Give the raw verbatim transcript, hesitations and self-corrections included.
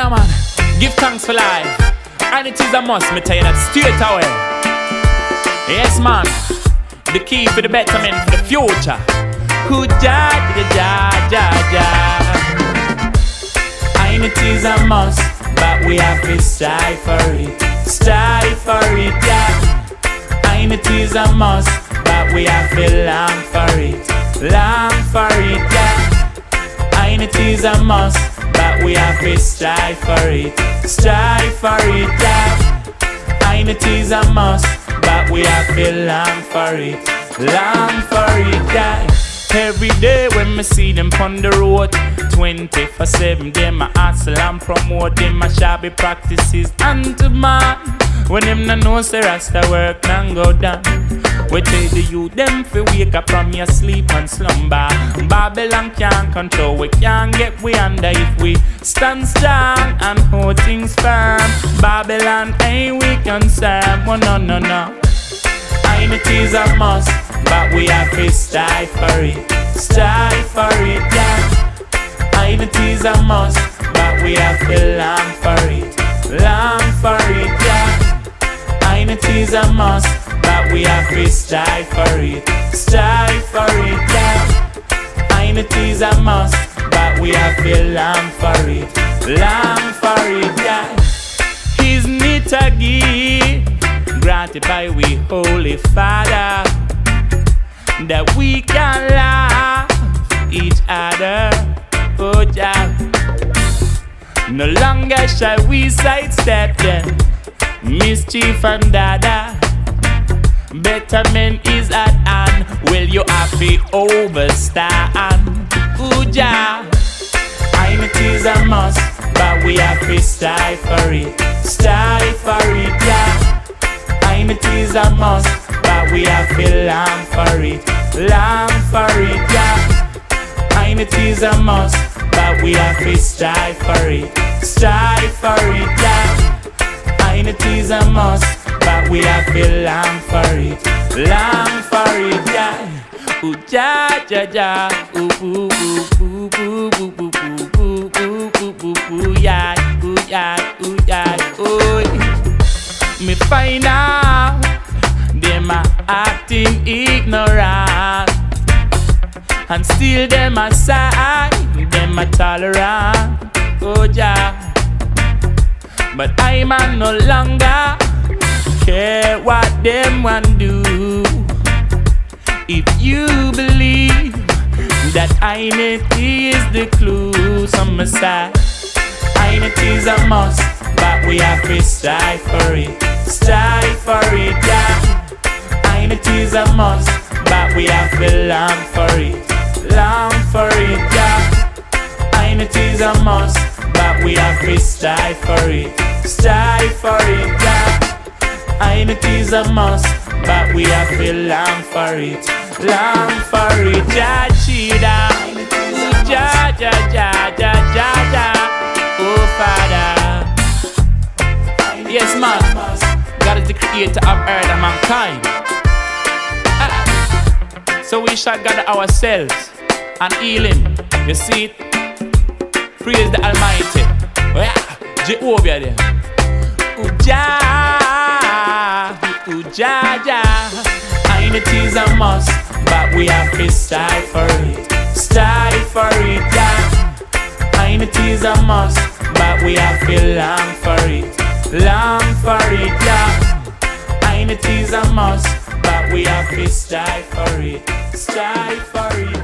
Yeah, man. Give thanks for life. And it is a must, me tell you that straight away. Yes, man. The key for the betterment for the future. Who ja ja ja ja ja. And it is a must, but we have to strive for it. Strive for it, yeah. And it is a must, but we have to long for it. Long for it, yeah. And it is a must, but we have to strive for it. Strive for it, yeah. And it is a must, but we have to long for it. Long for it, yeah. Every day when me see them on the road, twenty-four seven, them a hustle and promote them a shabby practices unto man. When them no know say Rasta work and go down, we tell the youth them fi wake up from your sleep and slumber. Babylon can't control, we can't get we under if we stand strong and hold things firm. Babylon ain't we concerned, oh no no no. And it is a must, but we have to strive for it. Strive for it, yeah. And it is a must, but we have to long for it. Long for it, yeah. And it is a must, but we have to strive for it. Strive for it, yeah. And it is a must, but we have to long for it. Long for it, yeah. Isn't it a gift granted by we Holy Father, that we can love each other, oh yeah. No longer shall we sidestep them, mischief and dada. Betterment is at hand, will you have to overstand, oh yeah. And it is a must, but we have to strive for it. Strive for it, yeah. And it is a must, but we have to long for it. Long for it, yeah. And it is a must, but we have to strive for it. Strive for it, yeah. And it is a must, but we have to long for it. Long for it, yeah. Ooh ja ja ja. Ooh ooh ooh ooh ooh ooh ooh ooh ooh ooh ooh yeah. Ooh yeah, ooh yeah, ooh. Me find out them a acting ignorant, and still them a side, them a tolerant, oh yeah. But I man no longer care what them want do. If you believe that identity is the clue, some say identity is a must, but we have to strive for it. Strive for it, yeah. And it is a must, but we have to long for it. Long for it, yeah. And it is a must, but we have to strive for it. Strive for it, yeah. And it is a must, but we have to long for it. Long for it, ja chida. Ja ja ja ja ja ja. Oh Father. Yes, man. God is the creator of earth and mankind. Ah. So we shall gather ourselves and heal him. You see it? Praise the Almighty. Oh yeah, Jehovah there. Uja, uja, ja. And it is a must, but we have to strive for it. Strive for it, yeah. And it is a must, but we have to long for it. Long for it, yeah. And it is a must, but we have to strive for it. Strive for it.